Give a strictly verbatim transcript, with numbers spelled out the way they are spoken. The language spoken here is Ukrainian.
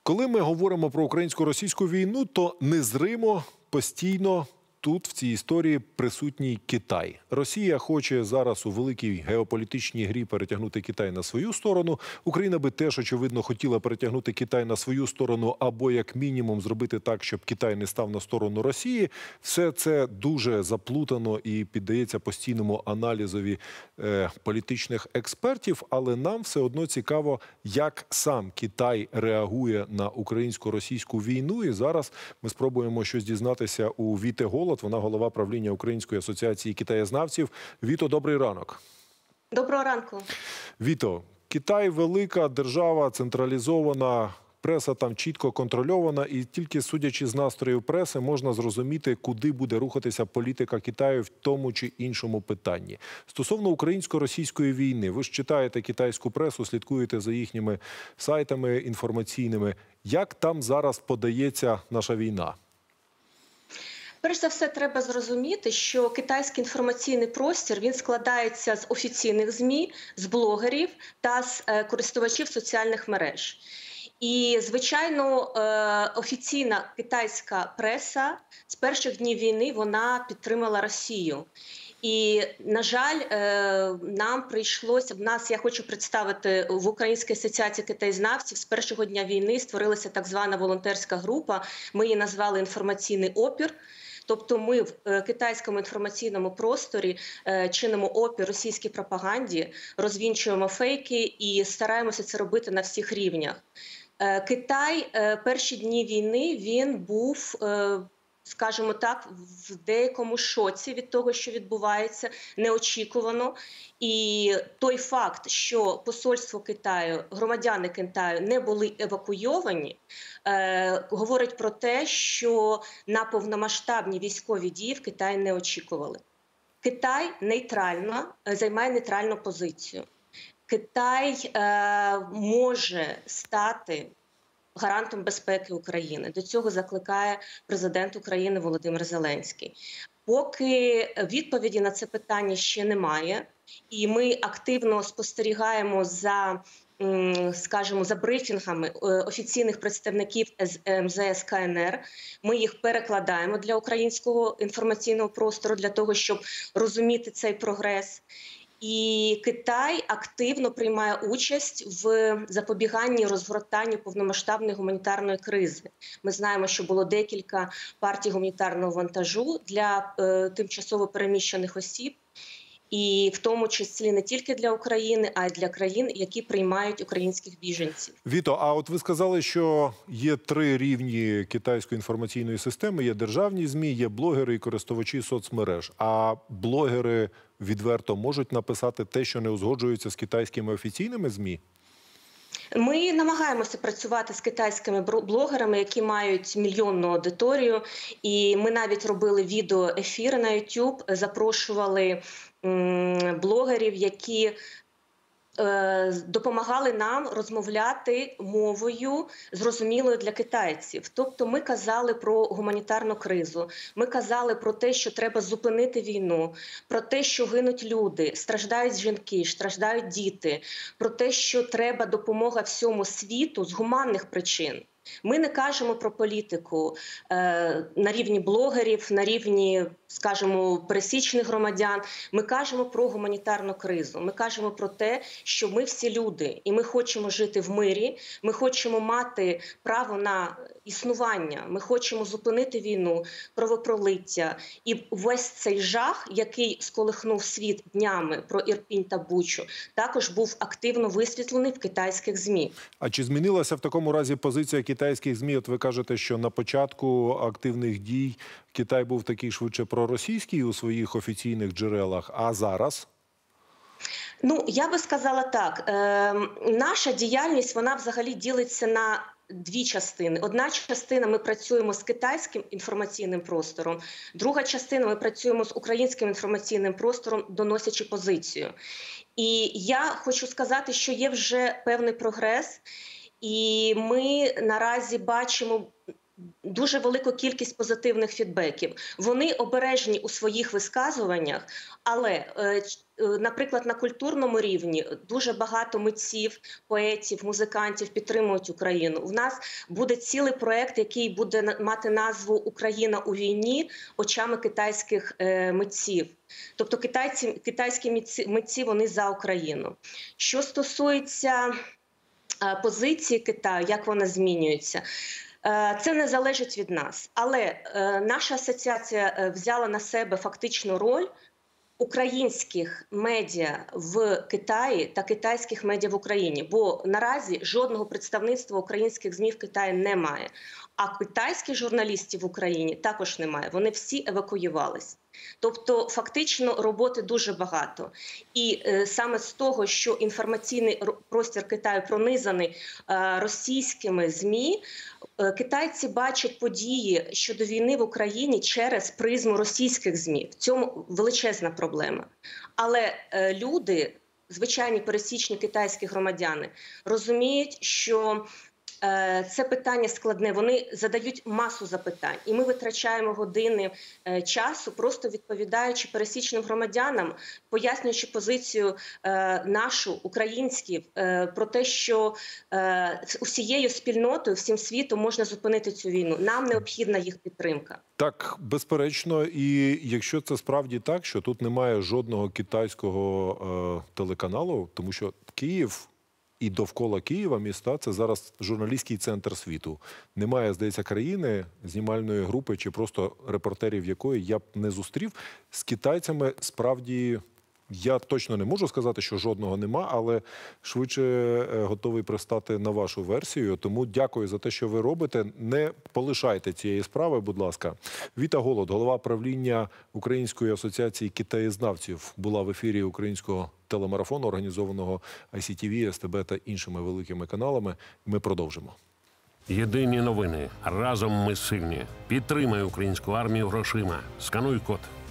Коли ми говоримо про українсько-російську війну, то незримо постійно тут в цій історії присутній Китай. Росія хоче зараз у великій геополітичній грі перетягнути Китай на свою сторону. Україна би теж, очевидно, хотіла перетягнути Китай на свою сторону або, як мінімум, зробити так, щоб Китай не став на сторону Росії. Все це дуже заплутано і піддається постійному аналізові е, політичних експертів. Але нам все одно цікаво, як сам Китай реагує на українсько-російську війну. І зараз ми спробуємо щось дізнатися у Віти Голод. Вона голова правління Української асоціації китаєзнавців. Віто, добрий ранок. Доброго ранку. Віто, Китай – велика держава, централізована, преса там чітко контрольована. І тільки судячи з настроїв преси, можна зрозуміти, куди буде рухатися політика Китаю в тому чи іншому питанні. Стосовно українсько-російської війни, ви ж читаєте китайську пресу, слідкуєте за їхніми сайтами інформаційними. Як там зараз подається наша війна? Перш за все, треба зрозуміти, що китайський інформаційний простір, він складається з офіційних ЗМІ, з блогерів та з користувачів соціальних мереж. І, звичайно, офіційна китайська преса з перших днів війни, вона підтримала Росію. І, на жаль, нам прийшлося, в нас, я хочу представити, в Українській асоціації китаєзнавців з першого дня війни створилася так звана волонтерська група, ми її назвали «Інформаційний опір». Тобто ми в китайському інформаційному просторі чинимо опір російській пропаганді, розвінчуємо фейки і стараємося це робити на всіх рівнях. Китай перші дні війни, він був, скажімо так, в деякому шоці від того, що відбувається, неочікувано. І той факт, що посольство Китаю, громадяни Китаю не були евакуйовані, е, говорить про те, що на повномасштабні військові дії в Китаї не очікували. Китай нейтрально, займає нейтральну позицію. Китай е, може стати гарантом безпеки України. До цього закликає президент України Володимир Зеленський. Поки відповіді на це питання ще немає, і ми активно спостерігаємо за, скажімо, за брифінгами офіційних представників ем зе ес ка ен ер, ми їх перекладаємо для українського інформаційного простору, для того, щоб розуміти цей прогрес. І Китай активно приймає участь в запобіганні розгортанню повномасштабної гуманітарної кризи. Ми знаємо, що було декілька партій гуманітарного вантажу для е, тимчасово переміщених осіб, і в тому числі не тільки для України, а й для країн, які приймають українських біженців. Віто, а от ви сказали, що є три рівні китайської інформаційної системи. Є державні ЗМІ, є блогери і користувачі соцмереж. А блогери відверто можуть написати те, що не узгоджується з китайськими офіційними ЗМІ? Ми намагаємося працювати з китайськими блогерами, які мають мільйонну аудиторію. І ми навіть робили відеоефіри на ютуб, запрошували м, блогерів, які допомагали нам розмовляти мовою, зрозумілою для китайців. Тобто ми казали про гуманітарну кризу, ми казали про те, що треба зупинити війну, про те, що гинуть люди, страждають жінки, страждають діти, про те, що треба допомога всьому світу з гуманних причин. Ми не кажемо про політику е, на рівні блогерів, на рівні, скажімо, пересічних громадян. Ми кажемо про гуманітарну кризу. Ми кажемо про те, що ми всі люди, і ми хочемо жити в мирі, ми хочемо мати право на існування, ми хочемо зупинити війну, кровопролиття. І весь цей жах, який сколихнув світ днями про Ірпінь та Бучу, також був активно висвітлений в китайських ЗМІ. А чи змінилася в такому разі позиція китайських ЗМІ? От ви кажете, що на початку активних дій Китай був такий швидше проросійський у своїх офіційних джерелах, а зараз? Ну, я би сказала так. Е, наша діяльність, вона взагалі ділиться на дві частини. Одна частина – ми працюємо з китайським інформаційним простором, друга частина – ми працюємо з українським інформаційним простором, доносячи позицію. І я хочу сказати, що є вже певний прогрес, і ми наразі бачимо дуже велику кількість позитивних фідбеків. Вони обережні у своїх висказуваннях, але, наприклад, на культурному рівні дуже багато митців, поетів, музикантів підтримують Україну. У нас буде цілий проєкт, який буде мати назву «Україна у війні» очами китайських митців. Тобто китайці, китайські митці, митці, вони за Україну. Що стосується позиції Китаю, як вона змінюється, це не залежить від нас. Але наша асоціація взяла на себе фактичну роль українських медіа в Китаї та китайських медіа в Україні. Бо наразі жодного представництва українських ЗМІ в Китаї немає. А китайських журналістів в Україні також немає. Вони всі евакуювались. Тобто, фактично, роботи дуже багато. І е, саме з того, що інформаційний простір Китаю пронизаний е, російськими ЗМІ, е, китайці бачать події щодо війни в Україні через призму російських ЗМІ. В цьому величезна проблема. Але е, люди, звичайні пересічні китайські громадяни, розуміють, що це питання складне, вони задають масу запитань. І ми витрачаємо години часу, просто відповідаючи пересічним громадянам, пояснюючи позицію нашу, українську, про те, що усією спільнотою, всім світом можна зупинити цю війну. Нам необхідна їх підтримка. Так, безперечно. І якщо це справді так, що тут немає жодного китайського е, телеканалу, тому що Київ і довкола Києва міста – це зараз журналістський центр світу. Немає, здається, країни, знімальної групи чи просто репортерів якої я б не зустрів. З китайцями справді я точно не можу сказати, що жодного нема, але швидше готовий пристати на вашу версію. Тому дякую за те, що ви робите. Не полишайте цієї справи, будь ласка. Віта Голод, голова правління Української асоціації китаєзнавців, була в ефірі українського телемарафону, організованого ай сі ті ві, ес те бе та іншими великими каналами. Ми продовжимо. Єдині новини. Разом ми сильні. Підтримай українську армію грошима. Скануй код.